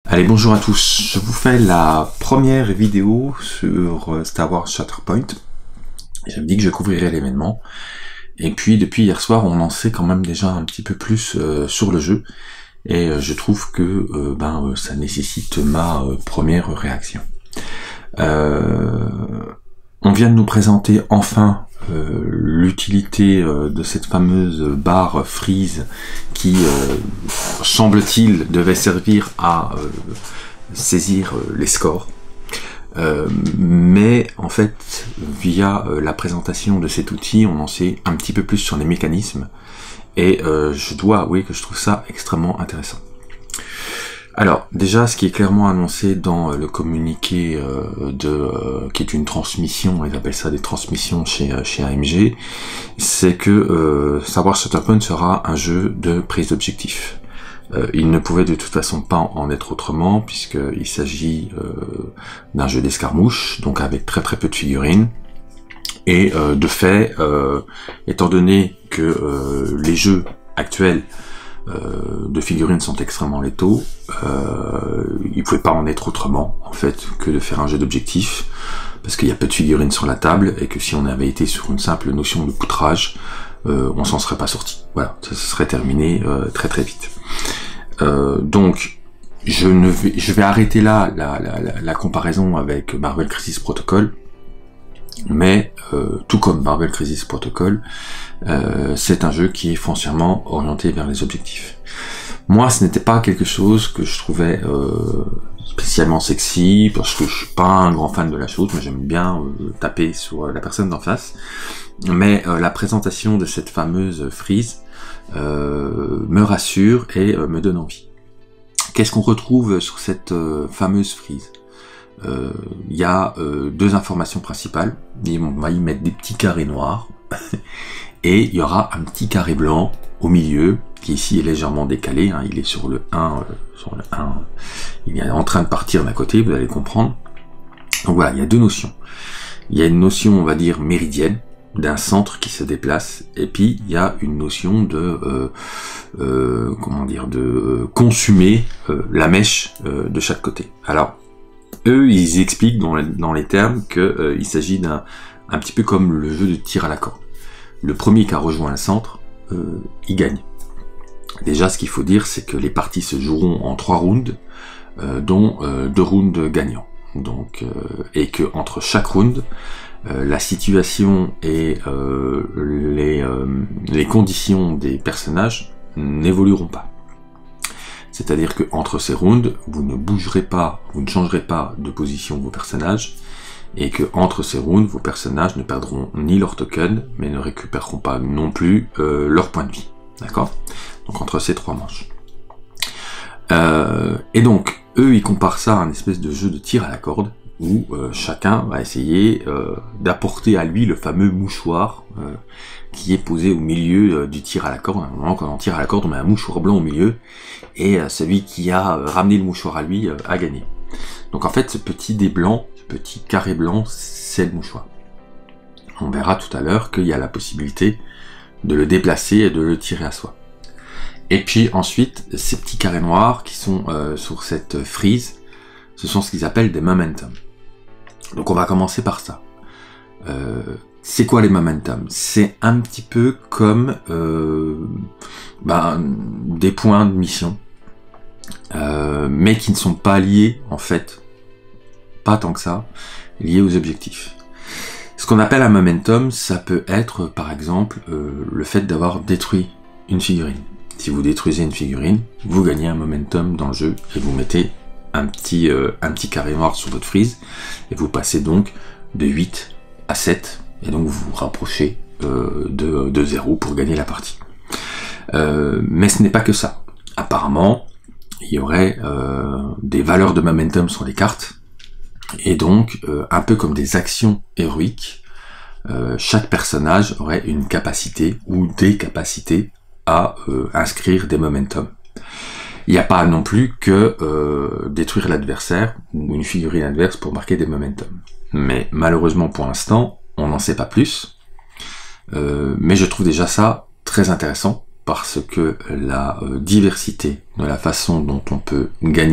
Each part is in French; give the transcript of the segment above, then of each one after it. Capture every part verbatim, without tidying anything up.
Allez, bonjour à tous. Je vous fais la première vidéo sur Star Wars Shatterpoint. J'avais dit que je couvrirais l'événement. Et puis, depuis hier soir, on en sait quand même déjà un petit peu plus euh, sur le jeu. Et euh, je trouve que euh, ben, euh, ça nécessite ma euh, première réaction. Euh, on vient de nous présenter enfin euh, l'utilité euh, de cette fameuse barre freeze qui, euh, semble-t-il, devait servir à euh, saisir euh, les scores. Euh, mais en fait, via euh, la présentation de cet outil, on en sait un petit peu plus sur les mécanismes. Et euh, je dois avouer que je trouve ça extrêmement intéressant. Alors, déjà, ce qui est clairement annoncé dans le communiqué euh, de euh, qui est une transmission, ils appellent ça des transmissions chez, chez A M G, c'est que euh, Star Wars Shatterpoint sera un jeu de prise d'objectif. Euh, il ne pouvait de toute façon pas en être autrement, puisqu'il s'agit euh, d'un jeu d'escarmouche, donc avec très très peu de figurines. Et euh, de fait, euh, étant donné que euh, les jeux actuels euh, de figurines sont extrêmement létaux, euh, il ne pouvait pas en être autrement, en fait, que de faire un jeu d'objectif, parce qu'il y a peu de figurines sur la table, et que si on avait été sur une simple notion de poutrage, euh, on s'en serait pas sorti. Voilà, ça se serait terminé euh, très très vite. Euh, donc, je ne vais, je vais arrêter là la, la, la, la comparaison avec Marvel Crisis Protocol. Mais euh, tout comme Marvel Crisis Protocol, euh, c'est un jeu qui est foncièrement orienté vers les objectifs. Moi, ce n'était pas quelque chose que je trouvais euh, spécialement sexy, parce que je suis pas un grand fan de la chose, mais j'aime bien euh, taper sur la personne d'en face. Mais euh, la présentation de cette fameuse freeze euh, me rassure et euh, me donne envie. Qu'est-ce qu'on retrouve sur cette euh, fameuse freeze ? Il euh, y a euh, deux informations principales. On va y mettre des petits carrés noirs et il y aura un petit carré blanc au milieu qui ici est légèrement décalé, hein, il est sur le un, euh, sur le un, il est en train de partir d'un côté, vous allez comprendre. Donc voilà, il y a deux notions. Il y a une notion, on va dire, méridienne, d'un centre qui se déplace, et puis il y a une notion de euh, euh, comment dire, de euh, consumer euh, la mèche euh, de chaque côté. Alors eux, ils expliquent dans les, dans les termes qu'il euh, s'agit d'un un petit peu comme le jeu de tir à la corde. Le premier qui a rejoint le centre, euh, il gagne. Déjà, ce qu'il faut dire, c'est que les parties se joueront en trois rounds, euh, dont euh, deux rounds gagnants. Donc, euh, et que entre chaque round, euh, la situation et euh, les, euh, les conditions des personnages n'évolueront pas. C'est-à-dire que entre ces rounds, vous ne bougerez pas, vous ne changerez pas de position vos personnages, et que entre ces rounds, vos personnages ne perdront ni leur token, mais ne récupéreront pas non plus euh, leur point de vie. D'accord ? Donc entre ces trois manches. Euh, et donc, eux, ils comparent ça à un espèce de jeu de tir à la corde, où euh, chacun va essayer euh, d'apporter à lui le fameux mouchoir euh, qui est posé au milieu euh, du tir à la corde. À un moment, quand on tire à la corde, on met un mouchoir blanc au milieu, et euh, celui qui a euh, ramené le mouchoir à lui euh, a gagné. Donc en fait, ce petit dé blanc, ce petit carré blanc, c'est le mouchoir. On verra tout à l'heure qu'il y a la possibilité de le déplacer et de le tirer à soi. Et puis ensuite, ces petits carrés noirs qui sont euh, sur cette freeze, ce sont ce qu'ils appellent des momentum. Donc on va commencer par ça. Euh, c'est quoi les momentum? C'est un petit peu comme euh, ben, des points de mission, euh, mais qui ne sont pas liés, en fait, pas tant que ça, liés aux objectifs. Ce qu'on appelle un momentum, ça peut être, par exemple, euh, le fait d'avoir détruit une figurine. Si vous détruisez une figurine, vous gagnez un momentum dans le jeu, et vous mettez un petit, euh, un petit carré noir sur votre freeze, et vous passez donc de huit à sept, et donc vous vous rapprochez euh, de, de zéro pour gagner la partie. Euh, mais ce n'est pas que ça. Apparemment, il y aurait euh, des valeurs de momentum sur les cartes, et donc, euh, un peu comme des actions héroïques, euh, chaque personnage aurait une capacité ou des capacités à euh, inscrire des momentum. Il n'y a pas non plus que euh, détruire l'adversaire ou une figurine adverse pour marquer des momentum. Mais malheureusement pour l'instant, on n'en sait pas plus. Euh, mais je trouve déjà ça très intéressant parce que la euh, diversité de la façon dont on peut gagner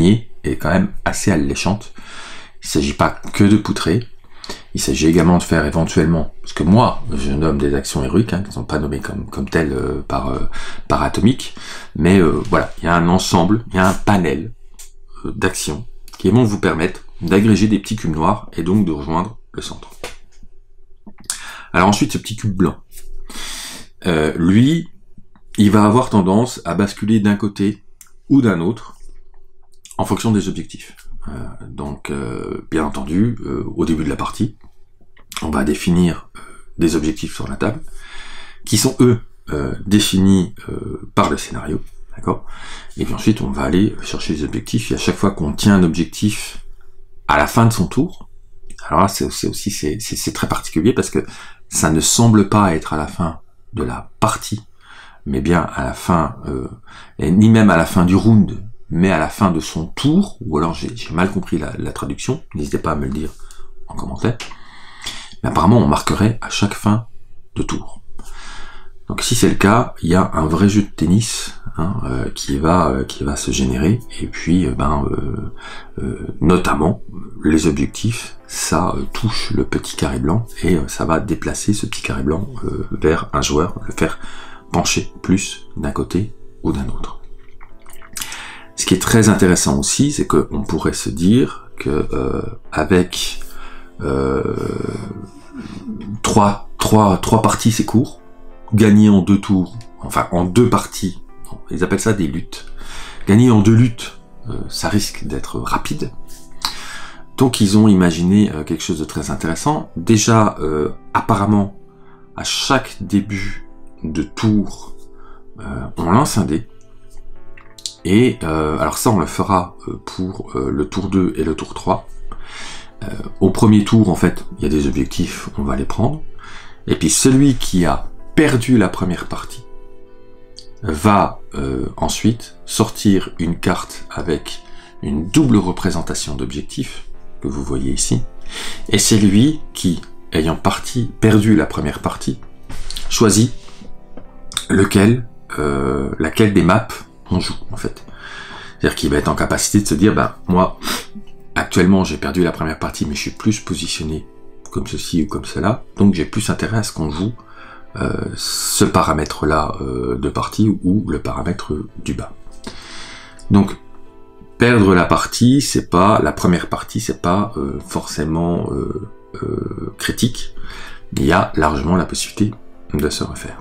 est quand même assez alléchante. Il ne s'agit pas que de poutrer, il s'agit également de faire éventuellement, ce que moi je nomme des actions héroïques, hein, qui ne sont pas nommées comme, comme telles euh, par, euh, par Atomic, mais euh, voilà, il y a un ensemble, il y a un panel euh, d'actions qui vont vous permettre d'agréger des petits cubes noirs et donc de rejoindre le centre. Alors ensuite, ce petit cube blanc, euh, lui, il va avoir tendance à basculer d'un côté ou d'un autre en fonction des objectifs. Euh, donc, euh, bien entendu, euh, au début de la partie, on va définir euh, des objectifs sur la table, qui sont eux euh, définis euh, par le scénario, d'accord. Et puis ensuite, on va aller chercher les objectifs. Et à chaque fois qu'on tient un objectif à la fin de son tour, alors là, c'est aussi c'est c'est très particulier parce que ça ne semble pas être à la fin de la partie, mais bien à la fin, euh, et ni même à la fin du round, mais à la fin de son tour, ou alors j'ai mal compris la, la traduction, n'hésitez pas à me le dire en commentaire, mais apparemment on marquerait à chaque fin de tour. Donc si c'est le cas, il y a un vrai jeu de tennis hein, euh, qui va euh, qui va se générer, et puis euh, ben euh, euh, notamment les objectifs, ça euh, touche le petit carré blanc, et euh, ça va déplacer ce petit carré blanc euh, vers un joueur, le faire pencher plus d'un côté ou d'un autre. Ce qui est très intéressant aussi, c'est qu'on pourrait se dire que euh, avec euh, trois, trois, trois parties, c'est court, gagner en deux tours, enfin en deux parties, ils appellent ça des luttes. Gagner en deux luttes, euh, ça risque d'être rapide. Donc ils ont imaginé euh, quelque chose de très intéressant. Déjà, euh, apparemment, à chaque début de tour, euh, on lance un dé. Et euh, alors ça, on le fera pour euh, le tour deux et le tour trois. Euh, au premier tour, en fait, il y a des objectifs, on va les prendre. Et puis celui qui a perdu la première partie va euh, ensuite sortir une carte avec une double représentation d'objectifs, que vous voyez ici. Et c'est lui qui, ayant parti, perdu la première partie, choisit lequel, euh, laquelle des maps on joue en fait. C'est-à-dire qu'il va être en capacité de se dire, ben moi, actuellement j'ai perdu la première partie, mais je suis plus positionné comme ceci ou comme cela, donc j'ai plus intérêt à ce qu'on joue euh, ce paramètre-là euh, de partie ou le paramètre du bas. Donc perdre la partie, c'est pas la première partie, c'est pas euh, forcément euh, euh, critique. Il y a largement la possibilité de se refaire.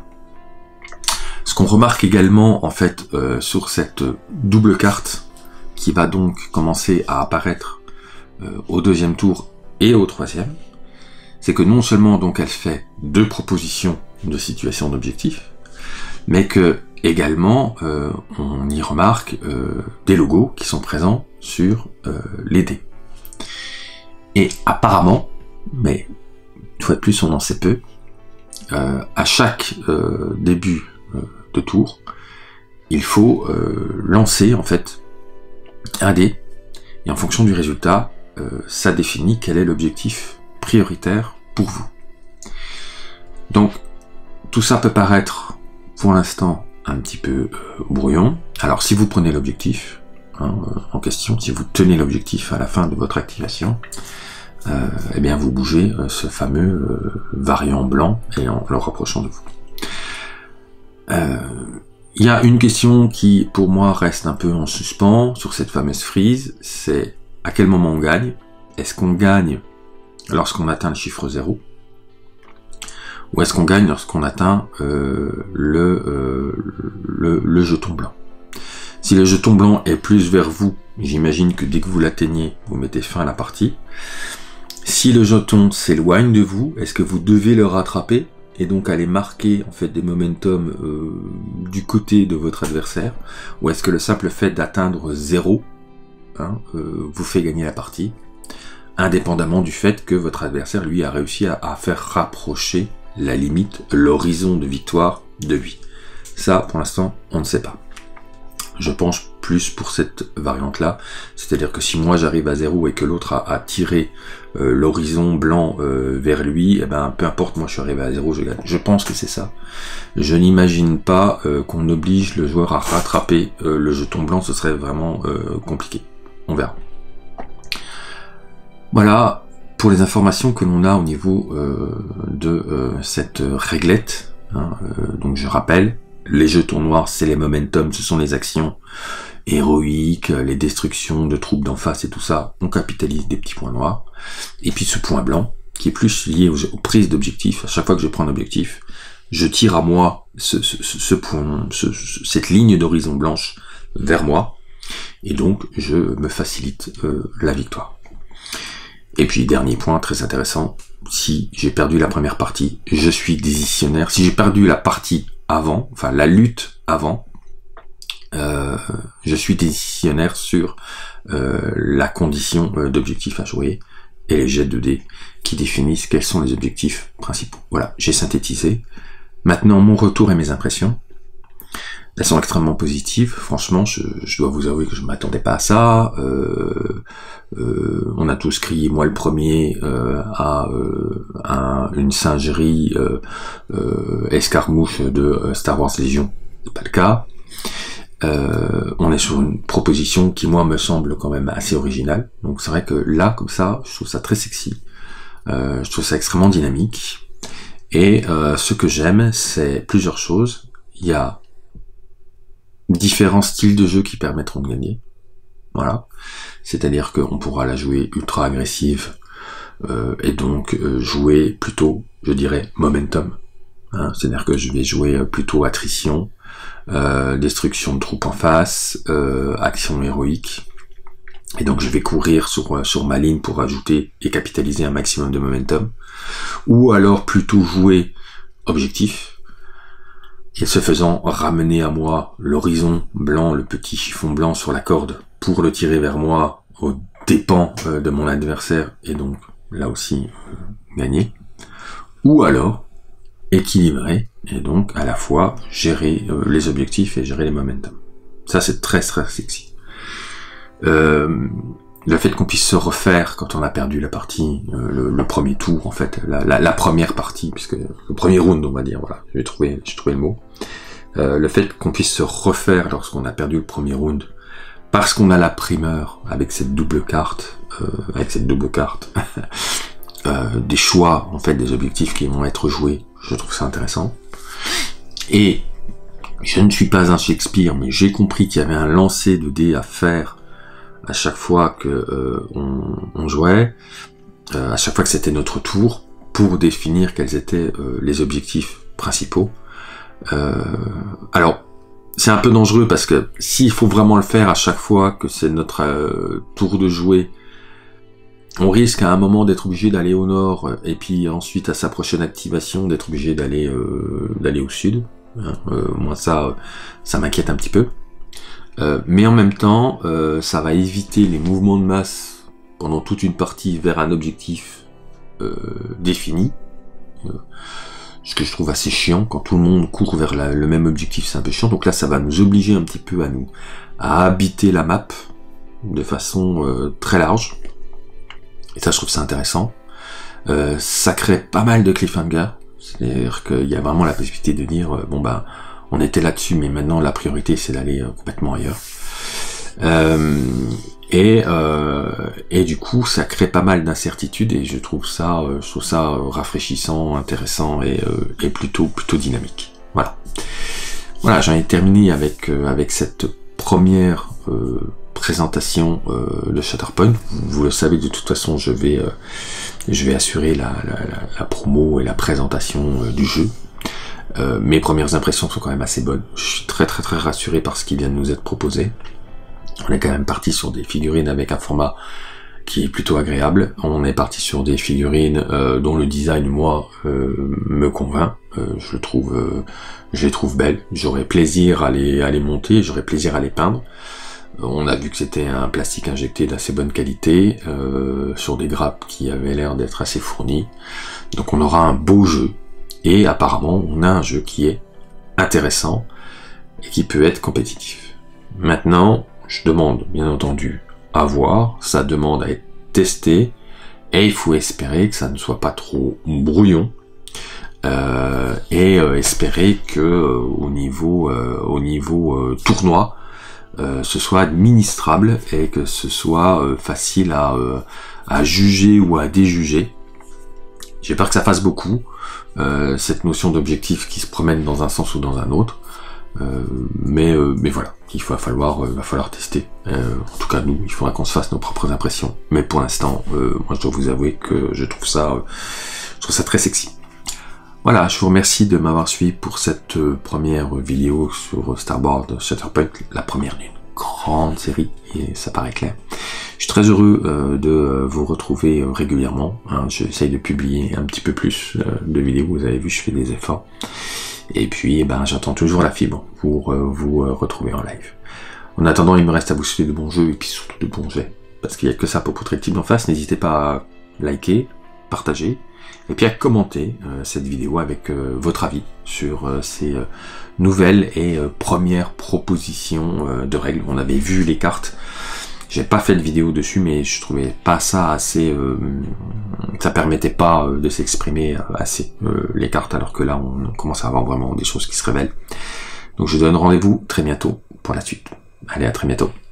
Ce qu'on remarque également en fait euh, sur cette double carte qui va donc commencer à apparaître euh, au deuxième tour et au troisième, c'est que non seulement donc elle fait deux propositions de situation d'objectif, mais que également euh, on y remarque euh, des logos qui sont présents sur euh, les dés. Et apparemment, mais une fois de plus on en sait peu, euh, à chaque euh, début de tour, il faut euh, lancer en fait un dé, et en fonction du résultat, euh, ça définit quel est l'objectif prioritaire pour vous. Donc tout ça peut paraître pour l'instant un petit peu euh, brouillon. Alors si vous prenez l'objectif hein, en question, si vous tenez l'objectif à la fin de votre activation, euh, eh bien vous bougez euh, ce fameux euh, variant blanc et en le rapprochant de vous. Il euh, y a une question qui, pour moi, reste un peu en suspens sur cette fameuse frise, c'est à quel moment on gagne? Est-ce qu'on gagne lorsqu'on atteint le chiffre zéro? Ou est-ce qu'on gagne lorsqu'on atteint euh, le, euh, le, le jeton blanc? Si le jeton blanc est plus vers vous, j'imagine que dès que vous l'atteignez, vous mettez fin à la partie. Si le jeton s'éloigne de vous, est-ce que vous devez le rattraper et donc aller marquer en fait des momentum euh, du côté de votre adversaire, ou est-ce que le simple fait d'atteindre zéro hein, euh, vous fait gagner la partie, indépendamment du fait que votre adversaire lui a réussi à, à faire rapprocher la limite, l'horizon de victoire de lui. Ça, pour l'instant, on ne sait pas. Je pense plus pour cette variante-là, c'est-à-dire que si moi j'arrive à zéro et que l'autre a, a tiré euh, l'horizon blanc euh, vers lui, eh ben peu importe, moi je suis arrivé à zéro, je gagne. Je pense que c'est ça. Je n'imagine pas euh, qu'on oblige le joueur à rattraper euh, le jeton blanc, ce serait vraiment euh, compliqué. On verra. Voilà pour les informations que l'on a au niveau euh, de euh, cette réglette. Hein, euh, donc je rappelle, les jetons noirs, c'est les momentum, ce sont les actions héroïques, les destructions de troupes d'en face et tout ça. On capitalise des petits points noirs. Et puis ce point blanc, qui est plus lié aux, aux prises d'objectifs. À chaque fois que je prends un objectif, je tire à moi ce, ce, ce point, ce, cette ligne d'horizon blanche vers moi. Et donc, je me facilite euh, la victoire. Et puis, dernier point très intéressant, si j'ai perdu la première partie, je suis décisionnaire. Si j'ai perdu la partie avant, enfin la lutte avant, euh, je suis décisionnaire sur euh, la condition euh, d'objectif à jouer et les jets de dés qui définissent quels sont les objectifs principaux. Voilà, j'ai synthétisé. Maintenant, mon retour et mes impressions. Elles sont extrêmement positives. Franchement, je, je dois vous avouer que je ne m'attendais pas à ça. Euh, euh, on a tous crié, moi le premier, euh, à, euh, à une singerie euh, euh, escarmouche de Star Wars Légion. C'est pas le cas. Euh, on est sur une proposition qui, moi, me semble quand même assez originale. Donc c'est vrai que là, comme ça, je trouve ça très sexy. Euh, je trouve ça extrêmement dynamique. Et euh, ce que j'aime, c'est plusieurs choses. Il y a différents styles de jeu qui permettront de gagner. Voilà. C'est-à-dire qu'on pourra la jouer ultra agressive euh, et donc euh, jouer plutôt, je dirais, momentum. Hein, c'est-à-dire que je vais jouer plutôt attrition, euh, destruction de troupes en face, euh, action héroïque. Et donc je vais courir sur, sur ma ligne pour ajouter et capitaliser un maximum de momentum. Ou alors plutôt jouer objectif. Et ce faisant, ramener à moi l'horizon blanc, le petit chiffon blanc sur la corde, pour le tirer vers moi aux dépens euh, de mon adversaire, et donc là aussi euh, gagner. Ou alors équilibrer, et donc à la fois gérer euh, les objectifs et gérer les momentum. Ça c'est très très sexy. Euh, le fait qu'on puisse se refaire quand on a perdu la partie, euh, le, le premier tour en fait, la, la, la première partie, puisque le premier round on va dire, voilà, j'ai trouvé, j'ai trouvé le mot. Euh, le fait qu'on puisse se refaire lorsqu'on a perdu le premier round, parce qu'on a la primeur avec cette double carte, euh, avec cette double carte, euh, des choix en fait des objectifs qui vont être joués, je trouve ça intéressant. Et je ne suis pas un Shakespeare, mais j'ai compris qu'il y avait un lancer de dés à faire à chaque fois que euh, on, on jouait, euh, à chaque fois que c'était notre tour, pour définir quels étaient euh, les objectifs principaux. Euh, alors, c'est un peu dangereux parce que s'il faut vraiment le faire à chaque fois que c'est notre euh, tour de jouer, on risque à un moment d'être obligé d'aller au nord et puis ensuite à sa prochaine activation d'être obligé d'aller euh, d'aller au sud. Hein, euh, moi ça, ça m'inquiète un petit peu. Euh, mais en même temps, euh, ça va éviter les mouvements de masse pendant toute une partie vers un objectif euh, défini. Euh, ce que je trouve assez chiant, quand tout le monde court vers la, le même objectif, c'est un peu chiant. Donc là, ça va nous obliger un petit peu à nous à habiter la map de façon euh, très large. Et ça, je trouve ça intéressant. Euh, ça crée pas mal de cliffhanger. C'est-à-dire qu'il y a vraiment la possibilité de dire, euh, bon bah, on était là-dessus, mais maintenant la priorité c'est d'aller euh, complètement ailleurs. Euh, et, euh, et du coup, ça crée pas mal d'incertitudes et je trouve ça, euh, je trouve ça rafraîchissant, intéressant et, euh, et plutôt plutôt dynamique. Voilà. Voilà, j'en ai terminé avec euh, avec cette première euh, présentation euh, de Shatterpoint. Vous, vous le savez, de toute façon, je vais euh, je vais assurer la, la, la, la promo et la présentation euh, du jeu. Euh, mes premières impressions sont quand même assez bonnes. Je suis très très très rassuré par ce qui vient de nous être proposé. On est quand même parti sur des figurines avec un format qui est plutôt agréable. On est parti sur des figurines euh, dont le design, moi, euh, me convainc. Euh, je trouve, euh, je les trouve belles. J'aurais plaisir à les, à les monter, j'aurais plaisir à les peindre. On a vu que c'était un plastique injecté d'assez bonne qualité, euh, sur des grappes qui avaient l'air d'être assez fournies. Donc on aura un beau jeu. Et apparemment, on a un jeu qui est intéressant et qui peut être compétitif. Maintenant, je demande, bien entendu, à voir. Ça demande à être testé. Et il faut espérer que ça ne soit pas trop brouillon. Euh, et euh, espérer que euh, au niveau, euh, au niveau euh, tournoi, euh, ce soit administrable et que ce soit euh, facile à, euh, à juger ou à déjuger. J'ai peur que ça fasse beaucoup, euh, cette notion d'objectif qui se promène dans un sens ou dans un autre. Euh, mais, euh, mais voilà, il va falloir, euh, va falloir tester. Euh, en tout cas, nous, il faudra qu'on se fasse nos propres impressions. Mais pour l'instant, euh, moi, je dois vous avouer que je trouve ça, euh, je trouve ça très sexy. Voilà, je vous remercie de m'avoir suivi pour cette euh, première vidéo sur Starboard Shatterpoint, la première d'une grande série, et ça paraît clair. Je suis très heureux euh, de euh, vous retrouver euh, régulièrement. Hein, j'essaye de publier un petit peu plus euh, de vidéos. Vous avez vu, je fais des efforts. Et puis, eh ben, j'attends toujours la fibre pour euh, vous euh, retrouver en live. En attendant, il me reste à vous souhaiter de bons jeux et puis surtout de bons jets. Parce qu'il n'y a que ça pour poutrer le type d'en face. N'hésitez pas à liker, partager, et puis à commenter euh, cette vidéo avec euh, votre avis sur euh, ces euh, nouvelles et euh, premières propositions euh, de règles. On avait vu les cartes. J'ai pas fait de vidéo dessus, mais je trouvais pas ça assez, euh, ça permettait pas euh, de s'exprimer assez euh, les cartes, alors que là on commence à avoir vraiment des choses qui se révèlent. Donc je vous donne rendez-vous très bientôt pour la suite. Allez, à très bientôt.